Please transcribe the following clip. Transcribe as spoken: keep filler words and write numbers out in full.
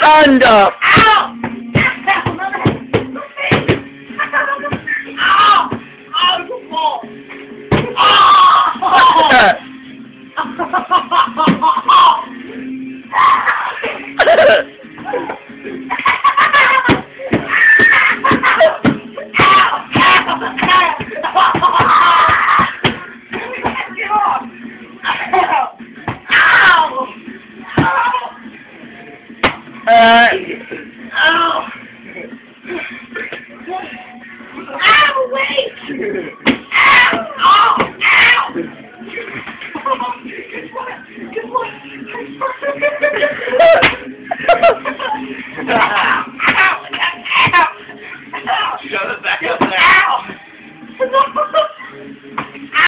Stand up! Ow! Ow! Ow, you fall! Uh, Ow! Ow, wait! Ow! Oh, ow! Good one! Good one! Ow! Ow! Ow! Shove it back up there. Ow!